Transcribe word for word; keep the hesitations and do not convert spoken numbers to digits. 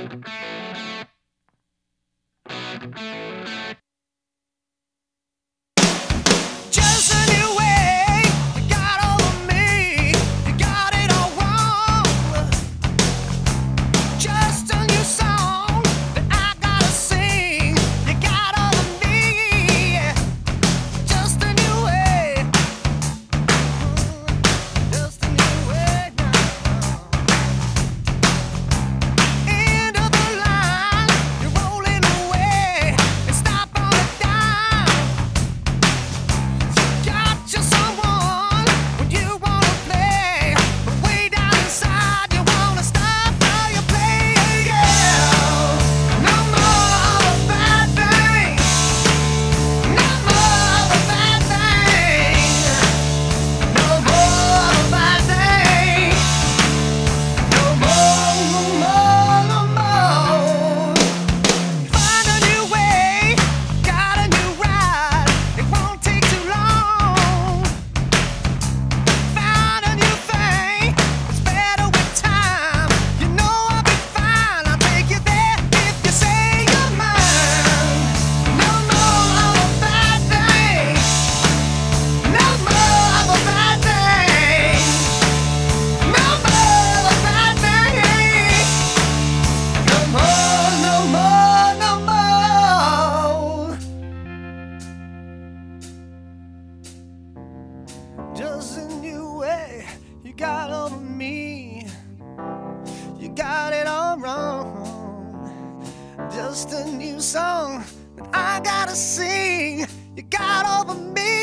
Just a new way you got over me. You got it all wrong. Just a new song that I gotta sing. You got over me. Just a new way. Just a new way now. End of the line, you're rolling away and stop on a dime. Got you someone when you wanna play, but way down inside you wanna stop how you play. Yeah, no more of a bad thing. No more of a bad thing. No more of a bad thing. No more, no more, no more. Find a new way, got a new ride. It won't take too long. Find a new thing, it's better with time. You know I'll be fine. I'll take you there if you say you're mine. No more of a bad thing. No more of a bad thing. No more of a bad thing. No more, no more, no more. Just a new way you got over me. You got it all wrong. Just a new song that I gotta sing. You got over me.